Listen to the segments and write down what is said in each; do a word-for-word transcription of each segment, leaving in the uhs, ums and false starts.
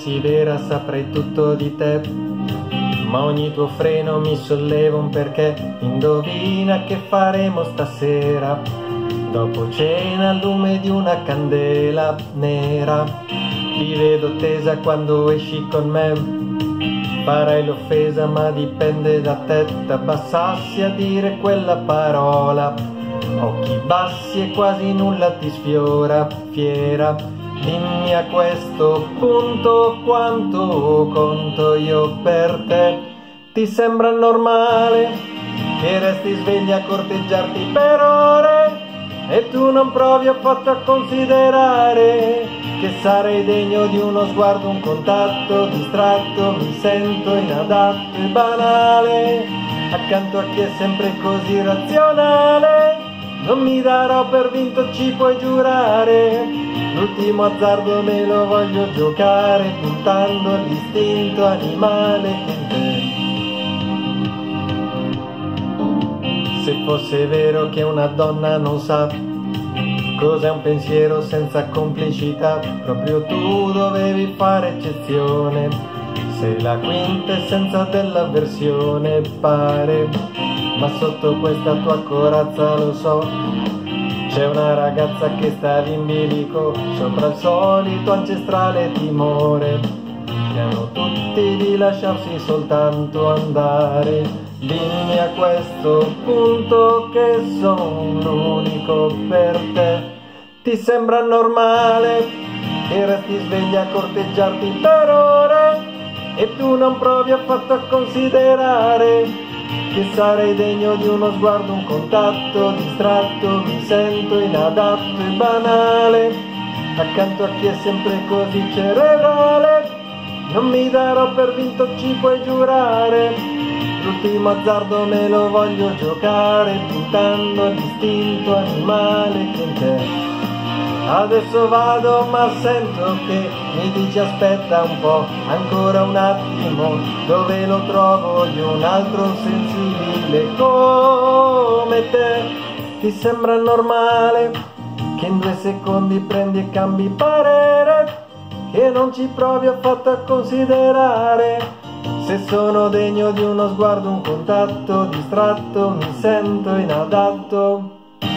fossi vera saprei tutto di te, ma ogni tuo freno mi solleva un perché. Indovina che faremo stasera, dopo cena al lume di una candela nera. Ti vedo tesa quando esci con me, farai l'offesa ma dipende da te. T'abbassassi a dire quella parola, occhi bassi e quasi nulla ti sfiora. Fiera, dimmi a questo punto quanto conto io per te. Ti sembra normale che resti sveglia a corteggiarti per ore e tu non provi affatto a considerare che sarei degno di uno sguardo, un contatto distratto? Mi sento inadatto e banale accanto a chi è sempre così razionale. Non mi darò per vinto, ci puoi giurare, l'ultimo azzardo me lo voglio giocare, puntando all'istinto animale che in te. Se fosse vero che una donna non sa cos'è un pensiero senza complicità, proprio tu dovevi fare eccezione. Sei la quintessenza dell'avversione, pare, ma sotto questa tua corazza lo so, c'è una ragazza che sta in bilico sopra il solito ancestrale timore, che hanno tutti di lasciarsi soltanto andare. Dimmi a questo punto che sono l'unico per te. Ti sembra normale che resti sveglia a corteggiarti per ore e tu non provi affatto a considerare che sarei degno di uno sguardo, un contatto distratto? Mi sento inadatto e banale accanto a chi è sempre così cerebrale. Non mi darò per vinto, ci puoi giurare, l'ultimo azzardo me lo voglio giocare, puntando all'istinto animale che in te. Adesso vado ma sento che mi dici aspetta un po', ancora un attimo, dove lo trovo io un altro sensibile come te? Ti sembra normale che in due secondi prendi e cambi parere, che non ci provi affatto a considerare se sono degno di uno sguardo, un contatto distratto? Mi sento inadatto.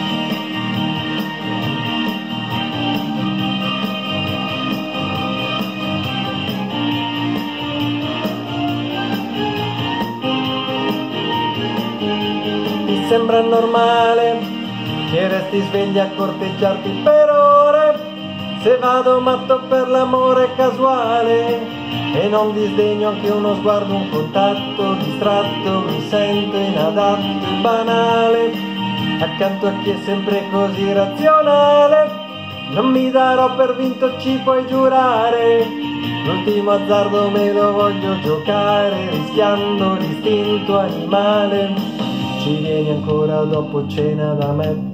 Ti sembra normale che resti sveglia a corteggiarti per ore, se vado matto per l'amore casuale e non disdegno anche uno sguardo, un contatto distratto? Mi sento inadatto e banale accanto a chi è sempre così razionale. Non mi darò per vinto, ci puoi giurare, l'ultimo azzardo me lo voglio giocare, rischiando l'istinto animale. Ci vieni ancora dopo cena da me?